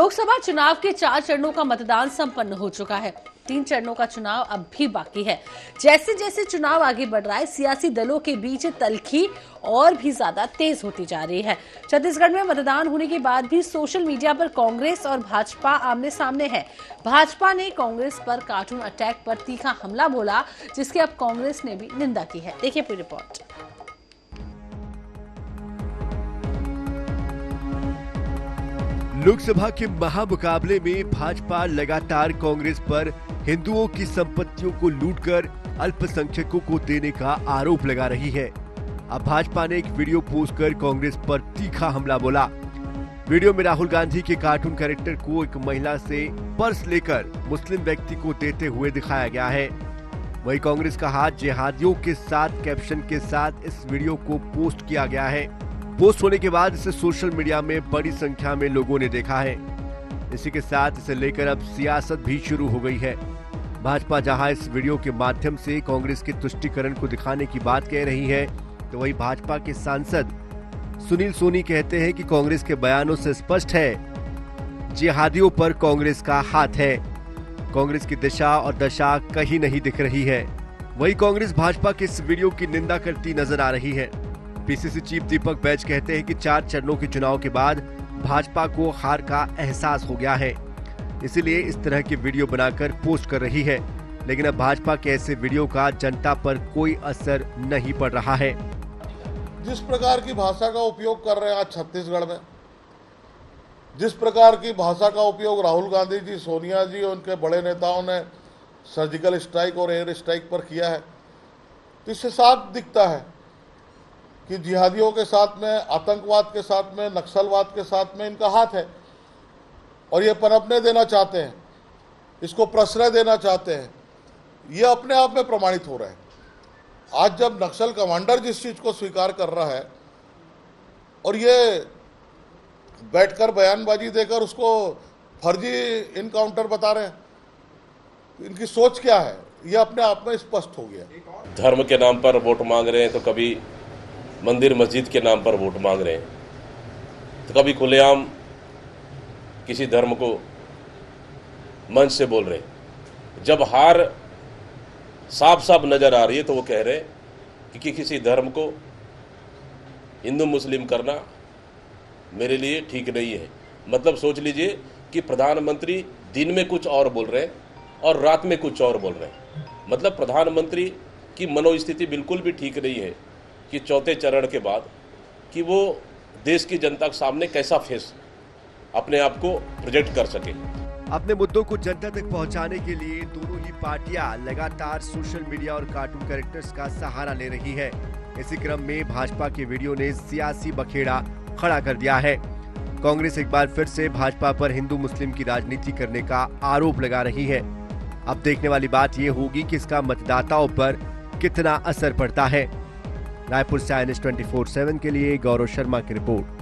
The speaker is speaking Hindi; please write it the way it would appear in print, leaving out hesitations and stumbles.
लोकसभा चुनाव के 4 चरणों का मतदान संपन्न हो चुका है। 3 चरणों का चुनाव अब भी बाकी है। जैसे जैसे चुनाव आगे बढ़ रहा है, सियासी दलों के बीच तल्खी और भी ज्यादा तेज होती जा रही है। छत्तीसगढ़ में मतदान होने के बाद भी सोशल मीडिया पर कांग्रेस और भाजपा आमने सामने है। भाजपा ने कांग्रेस पर कार्टून अटैक पर तीखा हमला बोला, जिसकी अब कांग्रेस ने भी निंदा की है। देखिए पूरी रिपोर्ट। लोकसभा के महामुकाबले में भाजपा लगातार कांग्रेस पर हिंदुओं की संपत्तियों को लूटकर अल्पसंख्यकों को देने का आरोप लगा रही है। अब भाजपा ने एक वीडियो पोस्ट कर कांग्रेस पर तीखा हमला बोला। वीडियो में राहुल गांधी के कार्टून कैरेक्टर को एक महिला से पर्स लेकर मुस्लिम व्यक्ति को देते हुए दिखाया गया है। वहीं कांग्रेस का हाथ जिहादियों के साथ कैप्शन के साथ इस वीडियो को पोस्ट किया गया है। पोस्ट होने के बाद इसे सोशल मीडिया में बड़ी संख्या में लोगों ने देखा है। इसी के साथ इसे लेकर अब सियासत भी शुरू हो गई है। भाजपा जहां इस वीडियो के माध्यम से कांग्रेस के तुष्टीकरण को दिखाने की बात कह रही है, तो वहीं भाजपा के सांसद सुनील सोनी कहते हैं कि कांग्रेस के बयानों से स्पष्ट है जिहादियों पर कांग्रेस का हाथ है। कांग्रेस की दिशा और दशा कहीं नहीं दिख रही है। वहीं कांग्रेस भाजपा के इस वीडियो की निंदा करती नजर आ रही है। पीसीसी चीफ दीपक बैज कहते हैं कि 4 चरणों के चुनाव के बाद भाजपा को हार का एहसास हो गया है, इसीलिए इस तरह की वीडियो बनाकर पोस्ट कर रही है। लेकिन अब भाजपा के ऐसे वीडियो का जनता पर कोई असर नहीं पड़ रहा है। जिस प्रकार की भाषा का उपयोग कर रहे हैं आज छत्तीसगढ़ में, जिस प्रकार की भाषा का उपयोग राहुल गांधी जी, सोनिया जी और उनके बड़े नेताओं ने सर्जिकल स्ट्राइक और एयर स्ट्राइक पर किया है, तो इससे साफ दिखता है कि जिहादियों के साथ में, आतंकवाद के साथ में, नक्सलवाद के साथ में इनका हाथ है और ये पनपने देना चाहते हैं, इसको प्रश्रय देना चाहते हैं। ये अपने आप में प्रमाणित हो रहा है। आज जब नक्सल कमांडर जिस चीज को स्वीकार कर रहा है और ये बैठकर बयानबाजी देकर उसको फर्जी इनकाउंटर बता रहे हैं, इनकी सोच क्या है, ये अपने आप में स्पष्ट हो गया। धर्म के नाम पर वोट मांग रहे हैं, तो कभी मंदिर मस्जिद के नाम पर वोट मांग रहे हैं, तो कभी खुलेआम किसी धर्म को मंच से बोल रहे हैं। जब हार साफ साफ नजर आ रही है तो वो कह रहे हैं कि किसी धर्म को हिंदू मुस्लिम करना मेरे लिए ठीक नहीं है। मतलब सोच लीजिए कि प्रधानमंत्री दिन में कुछ और बोल रहे हैं और रात में कुछ और बोल रहे हैं। मतलब प्रधानमंत्री की मनोस्थिति बिल्कुल भी ठीक नहीं है कि 4थे चरण के बाद कि वो देश की जनता के सामने कैसा फेस अपने आप को प्रोजेक्ट कर सके। अपने मुद्दों को जनता तक पहुंचाने के लिए दोनों ही पार्टियां लगातार सोशल मीडिया और कार्टून कैरेक्टर्स का सहारा ले रही है। इसी क्रम में भाजपा के वीडियो ने सियासी बखेड़ा खड़ा कर दिया है। कांग्रेस एक बार फिर से भाजपा पर हिंदू मुस्लिम की राजनीति करने का आरोप लगा रही है। अब देखने वाली बात यह होगी कि इसका मतदाताओं पर कितना असर पड़ता है। रायपुर से INS 24/7 के लिए गौरव शर्मा की रिपोर्ट।